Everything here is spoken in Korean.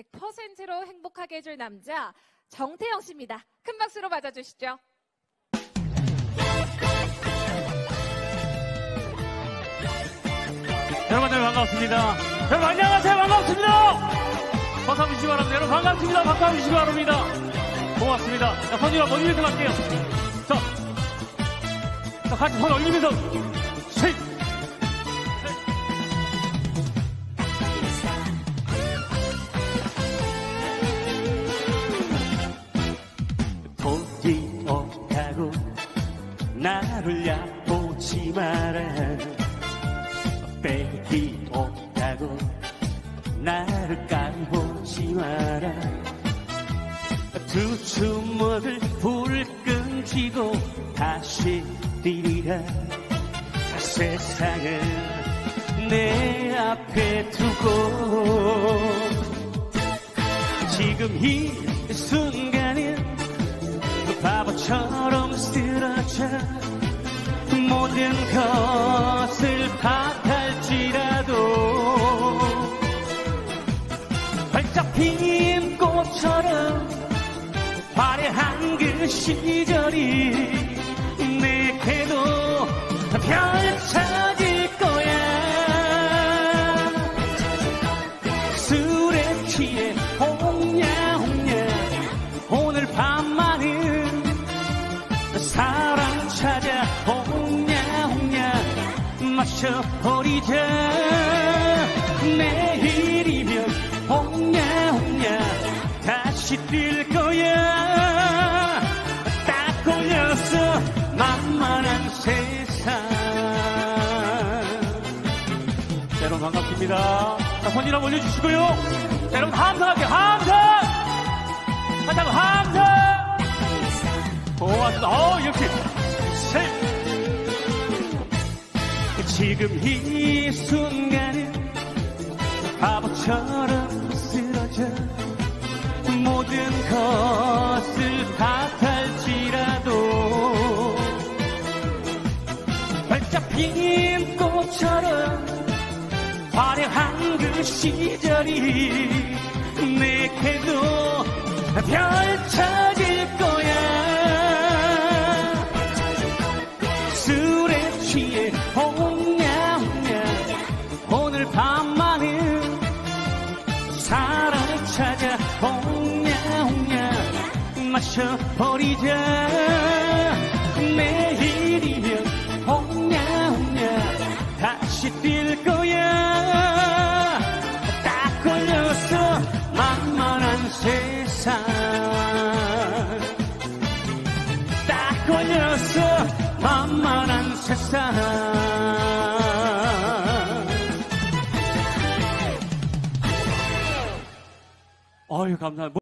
100%로 행복하게 해줄 남자 정태영 씨입니다. 큰 박수로 맞아주시죠. 여러분들 반갑습니다. 여러분 안녕하세요. 반갑습니다. 박수 한번 주시기 바랍니다. 여러분 반갑습니다. 박수 한번 주시기 바랍니다. 고맙습니다. 자, 손이랑 먼 위에서 갈게요. 자, 같이 손 올리면서 셋. 돈이 없다고 나를 얕보지 마라. 백이 없다고 나를 까보지 마라. 두 주먹을 불끈 쥐고 다시 뛰리라. 세상을 내 앞에 두고 지금 이 순간은 바보처럼 쓰러져 모든 것을 탓할지라도 활짝 핀 꽃처럼 화려한 그 시절이 내게도 펼쳐질 거야. 술에 취해 홍냐홍냐 오늘 밤만은 사랑 찾아 홍냐홍냐 마셔버리자. 내일이면 홍냐홍냐 다시 뛸 거야. 딱 걸려서 만만한 세상. 자, 여러분 반갑습니다. 자, 손 이름 올려주시고요. 자, 여러분 함성할게요. 함성! 한다고 함성! 고맙습니다. 이렇게 셋. 지금 이 순간은 바보처럼 쓰러져 모든 것을 탓할지라도 활짝 핀 꽃처럼 화려한 그 시절이 내게도 펼쳐질 거야. 술에 취해 홍냐홍냐 오늘 밤만은 사랑을 찾아 홍냐홍냐 마셔버리자. 내일이면 홍냐홍냐 다시 뛸 거야. 딱 걸려서 만만한 세상. 딱 걸려서 만만한 세상. 어휴 감사합니다.